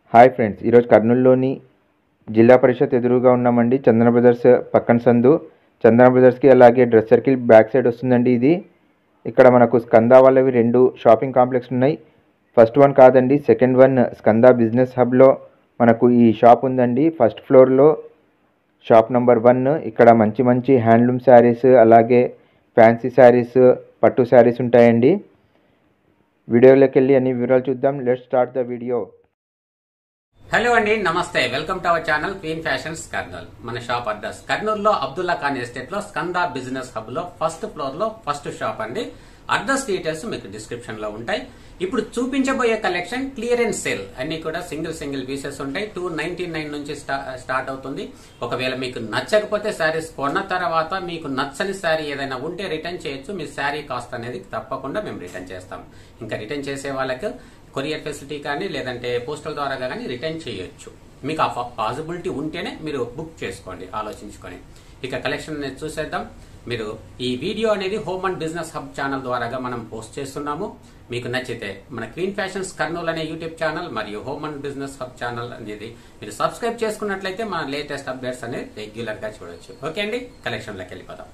Hi friends, ఈరోజు కర్నూలులోని జిల్లా పరిషత్ ఎదురుగా ఉన్నామండి. చందన బ్రదర్స్ పక్కన సందు. చందన బ్రదర్స్కి అలాగే డ్రెస్ సర్కిల్ బ్యాక్ సైడ్ వస్తుందండి. ఇక్కడ మనకు స్కందా వాళ్ళవి 2 షాపింగ్ కాంప్లెక్స్ ఉన్నాయి. ఫస్ట్ వన్ కాదండి, సెకండ్ వన్ స్కందా బిజినెస్ హబ్లో మనకు ఈ షాప్ ఉందండి. ఫస్ట్ ఫ్లోర్లో షాప్ నెంబర్ 1. ఇక్కడ మంచి మంచి హ్యాండ్లూమ్ శారీస్, అలాగే ఫ్యాన్సీ శారీస్, పట్టు శారీస్ ఉంటాయండి. వీడియోలోకి వెళ్ళి అన్ని వివరాలు చూద్దాం. Let's start the video. Hello అండి, నమస్తే. Welcome to our channel queen fashions Kurnool. మన షాప్ అడ్రస్ కర్నూలులో అబ్దుల్లా ఖాన్ ఎస్టేట్ లో స్కందా బిజినెస్ హబ్ లో ఫస్ట్ ఫ్లోర్ లో ఫస్ట్ షాప్ అండి. అడ్రస్ డీటెయిల్స్ మీకు డిస్క్రిప్షన్ లో ఉంటాయి. ఇప్పుడు చూపించబోయే కలెక్షన్ క్లియరెన్స్ సేల్. అన్ని కూడా సింగిల్ పీసెస్ ఉంటాయి. 299 నుంచి స్టార్ట్ అవుతుంది. ఒకవేళ మీకు నచ్చకపోతే శారీస్ కొన్న తర్వాత మీకు నచ్చని శారీ ఏదైనా ఉంటే రిటర్న్ చేయొచ్చు. మీ శారీ కాస్ట్ అనేది తప్పకుండా మేము రిటర్న్ చేస్తాం. ఇంకా రిటర్న్ చేసే వాళ్ళకి కొరియర్ ఫెసిలిటీ కానీ లేదంటే పోస్టల్ ద్వారా కానీ రిటర్న్ చేయొచ్చు. మీకు ఆ పాసిబిలిటీ ఉంటేనే మీరు బుక్ చేసుకోండి ఆలోచించుకొని. ఇక కలెక్షన్ చూసేద్దాం. మీరు ఈ వీడియో అనేది home and business hub channel ద్వారాగా మనం పోస్ట్ చేస్తున్నాము. మీకు నచ్చితే మన క్వీన్ ఫ్యాషన్స్ కర్నూల్ అనే యూట్యూబ్ ఛానల్ మరియు home and business hub channel అనేది మీరు సబ్స్క్రైబ్ చేసుకున్నట్లయితే మన లేటెస్ట్ అప్డేట్స్ అనేది రెగ్యులర్ గా చూడొచ్చు. ఓకే అండి, కలెక్షన్ లోకి వెళ్ళిపోదాం.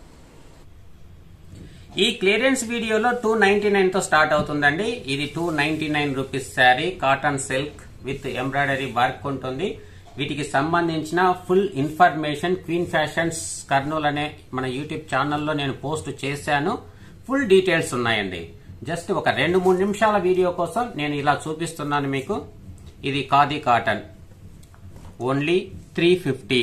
ఈ క్లియరెన్స్ వీడియోలో 299 తో స్టార్ట్ అవుతుందండి. ఇది 299 rupees sari, cotton silk with embroidery work ఉంటుంది. వీటికి సంబంధించిన full information queen fashions Kurnool అనే మన యూట్యూబ్ ఛానల్లో నేను పోస్ట్ చేశాను. ఫుల్ డీటెయిల్స్ ఉన్నాయండి. జస్ట్ ఒక 2-3 నిమిషాల వీడియో కోసం నేను ఇలా చూపిస్తున్నాను మీకు. ఇది ఖాదీ కాటన్, ఓన్లీ 350.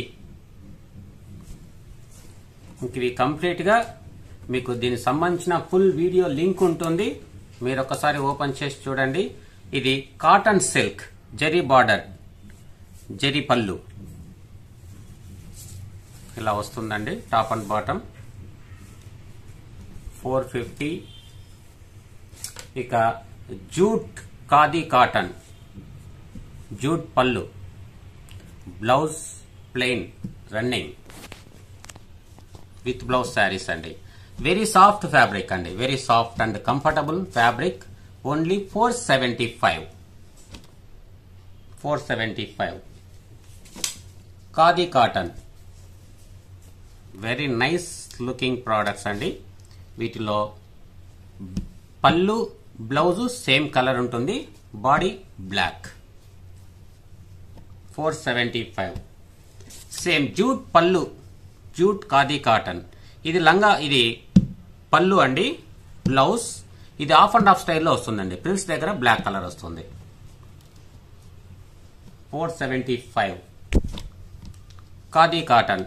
ఇది కంప్లీట్ గా మీకు దీనికి సంబంధించిన ఫుల్ వీడియో లింక్ ఉంటుంది. మీరు ఒకసారి ఓపెన్ చేసి చూడండి. ఇది cotton silk, zari border, zari పళ్ళు ఇలా వస్తుందండి. Top and bottom 450. ఇక జూట్ ఖాదీ కాటన్, జూట్ పళ్ళు, blouse plain running with blouse sarees అండి. వెరీ సాఫ్ట్ ఫ్యాబ్రిక్ అండి, very soft and comfortable fabric. Only 475. Khadi cotton, very nice looking products అండి. వీటిలో పళ్ళు బ్లౌజ్ సేమ్ కలర్ ఉంటుంది, బాడీ బ్లాక్. 475. సేమ్ జూట్ పళ్ళు, jute khadi cotton. ఇది లంగా, ఇది పళ్ళు అండి. బ్లౌజ్ ఇది ఆఫ్ అండ్ ఆఫ్ స్టైల్లో వస్తుందండి. ప్రిల్స్ దగ్గర బ్లాక్ కలర్ వస్తుంది. 475 ఖాదీ కాటన్,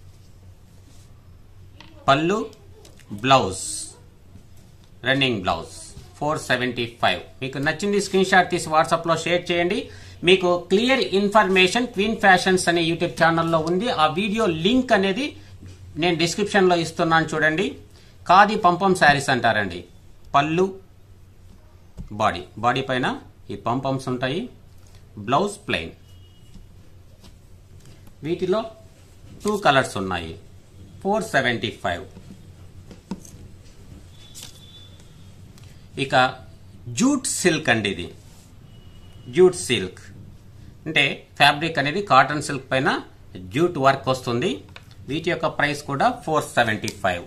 పళ్ళు బ్లౌజ్, రన్నింగ్ బ్లౌజ్. 475. మీకు నచ్చింది స్క్రీన్ షాట్ తీసి వాట్సాప్ లో షేర్ చేయండి. మీకు క్లియర్ ఇన్ఫర్మేషన్ క్వీన్ ఫ్యాషన్స్ అనే యూట్యూబ్ ఛానల్లో ఉంది. ఆ వీడియో లింక్ అనేది నేను డిస్క్రిప్షన్ లో ఇస్తున్నాను చూడండి. ఖాదీ పంపం శారీస్ అంటారండి. పళ్ళు, బాడీ పైన ఈ పంపమ్స్ ఉంటాయి. Blouse plain. వీటిలో 2 కలర్స్ ఉన్నాయి. 475. ఇక జూట్ సిల్క్ అండి. ఇది జూట్ సిల్క్ అంటే ఫ్యాబ్రిక్ అనేది కాటన్ సిల్క్ పైన జూట్ వర్క్ వస్తుంది. వీటి యొక్క ప్రైస్ కూడా 475.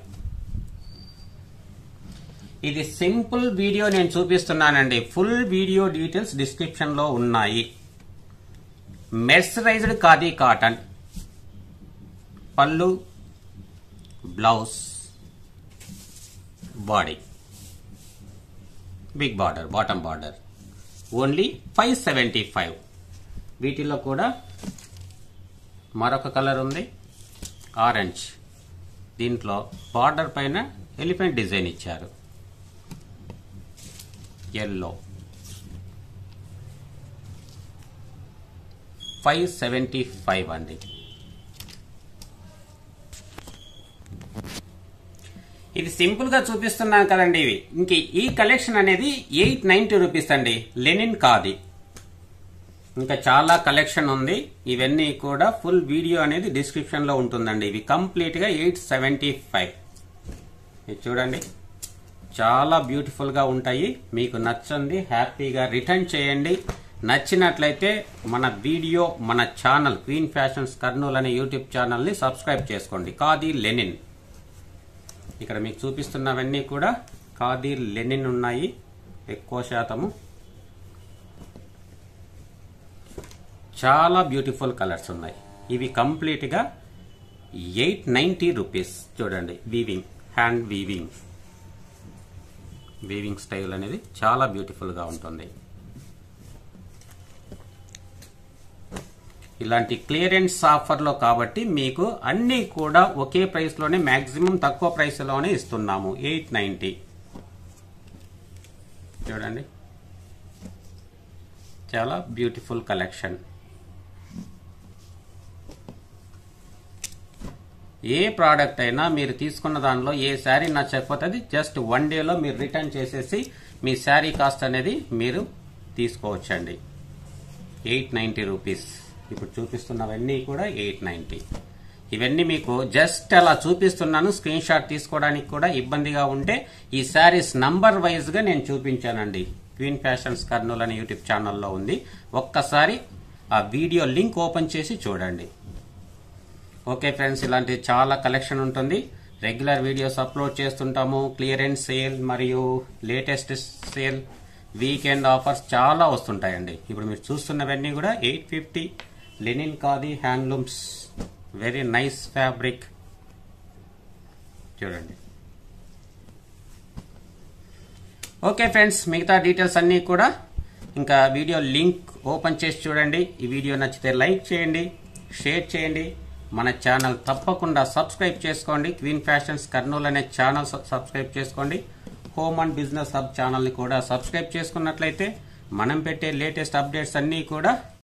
ఇది సింపుల్ వీడియో నేను చూపిస్తున్నానండి. ఫుల్ వీడియో డీటెయిల్స్ డిస్క్రిప్షన్ లో ఉన్నాయి. మెర్సరైజ్డ్ ఖాదీ కాటన్, పళ్ళు, blouse, body, big border, bottom border. Only 575. వీటిలో కూడా మరొక కలర్ ఉంది, ఆరెంజ్. దీంట్లో బార్డర్ పైన ఎలిఫెంట్ డిజైన్ ఇచ్చారు. ఎల్లో. 575 అండి. ఇది సింపుల్ గా చూపిస్తున్నాను కదండి. ఇవి ఇంక ఈ కలెక్షన్ అనేది 890 రూపీస్ అండి. లెనిన్ ఖాదీ. ఇంకా చాలా కలెక్షన్ ఉంది. ఇవన్నీ కూడా ఫుల్ వీడియో అనేది డిస్క్రిప్షన్ లో ఉంటుందండి. ఇవి కంప్లీట్ గా 875. ఇది చూడండి, చాలా బ్యూటిఫుల్ గా ఉంటాయి. మీకు నచ్చండి హ్యాపీగా రిటర్న్ చేయండి. నచ్చినట్లయితే మన వీడియో, మన ఛానల్ క్వీన్ ఫ్యాషన్స్ కర్నూలు అనే యూట్యూబ్ ఛానల్ని సబ్స్క్రైబ్ చేసుకోండి. ఖాదీ లెనిన్, ఇక్కడ మీకు చూపిస్తున్నవన్నీ కూడా ఖాదీ లెనిన్ ఉన్నాయి. ఎక్కువ శాతము చాలా బ్యూటిఫుల్ కలర్స్ ఉన్నాయి. ఇవి కంప్లీట్గా 890 రూపీస్. చూడండి, వీవింగ్, హ్యాండ్ వీవింగ్ స్టైల్ అనేది చాలా బ్యూటిఫుల్గా ఉంటుంది. ఇలాంటి క్లియరెన్స్ ఆఫర్లో కాబట్టి మీకు అన్నీ కూడా ఒకే ప్రైస్లోనే, మ్యాక్సిమం తక్కువ ప్రైస్లోనే ఇస్తున్నాము. 890. చూడండి, చాలా బ్యూటిఫుల్ కలెక్షన్. ఏ ప్రోడక్ట్ అయినా మీరు తీసుకున్న దానిలో ఏ శారీ నచ్చకపోతే అది జస్ట్ 1 డేలో మీరు రిటర్న్ చేసేసి మీ శారీ కాస్ట్ అనేది మీరు తీసుకోవచ్చండి. 890 రూపీస్. ఇప్పుడు చూపిస్తున్నవన్నీ కూడా 890. ఇవన్నీ మీకు జస్ట్ అలా చూపిస్తున్నాను. స్క్రీన్ షాట్ తీసుకోవడానికి కూడా ఇబ్బందిగా ఉంటే ఈ శారీస్ నంబర్ వైజ్ గా నేను చూపించానండి. క్వీన్ ఫ్యాషన్స్ కర్నూలు అనే యూట్యూబ్ ఛానల్లో ఉంది. ఒక్కసారి ఆ వీడియో లింక్ ఓపెన్ చేసి చూడండి. ఓకే ఫ్రెండ్స్, ఇలాంటి చాలా కలెక్షన్ ఉంటుంది. రెగ్యులర్ వీడియోస్ అప్లోడ్ చేస్తుంటాము. క్లియరెన్స్ సేల్ మరియు లేటెస్ట్ సేల్, వీకెండ్ ఆఫర్స్ చాలా వస్తుంటాయండి. ఇప్పుడు మీరు చూస్తున్నవన్నీ కూడా 850 linen khadi handlooms, very nice fabric. చూడండి. ఓకే ఫ్రెండ్స్, మిగతా డీటెయిల్స్ అన్నీ కూడా ఇంకా వీడియో లింక్ ఓపెన్ చేసి చూడండి. ఈ వీడియో నచ్చితే లైక్ చేయండి, షేర్ చేయండి. మన ఛానల్ తప్పకుండా సబ్స్క్రైబ్ చేసుకోండి. క్వీన్ ఫ్యాషన్స్ కర్నూలు అనే ఛానల్ సబ్స్క్రైబ్ చేసుకోండి. హోమ్ అండ్ బిజినెస్ హబ్ ఛానల్ని కూడా సబ్స్క్రైబ్ చేసుకున్నట్లయితే మనం పెట్టే లేటెస్ట్ అప్డేట్స్ అన్నీ కూడా